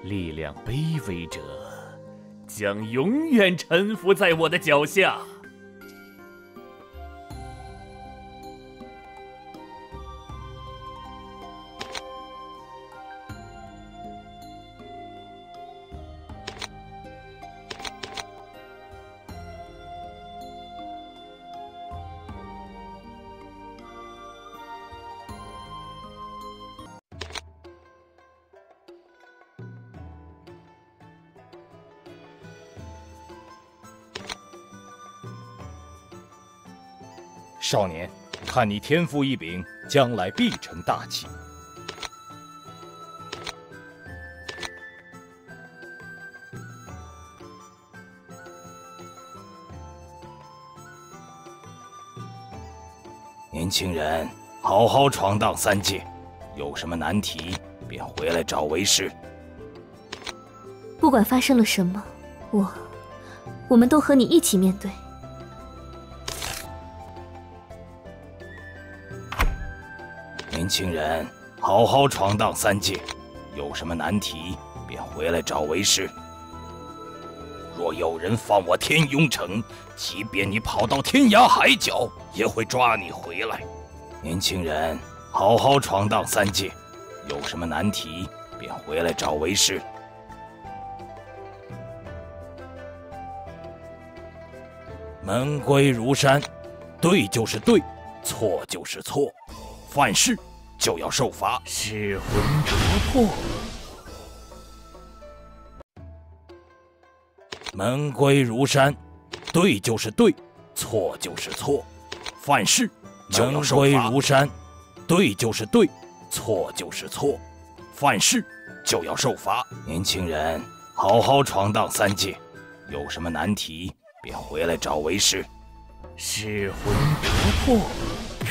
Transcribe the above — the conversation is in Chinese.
力量卑微者将永远臣服在我的脚下。 少年，看你天赋异禀，将来必成大器。 年轻人，好好闯荡3界，有什么难题便回来找为师。 不管发生了什么，我们都和你一起面对。 年轻人，好好闯荡3界，有什么难题便回来找为师。若有人放我天雍城，即便你跑到天涯海角，也会抓你回来。年轻人，好好闯荡3界，有什么难题便回来找为师。门规如山，对就是对，错就是错，犯事就要受罚。 噬魂灼魄。 门规如山，对就是对，错就是错，犯事就要受罚。门规如山，对就是对，错就是错，犯事就要受罚。年轻人，好好闯荡3界，有什么难题便回来找为师。 噬魂灼魄。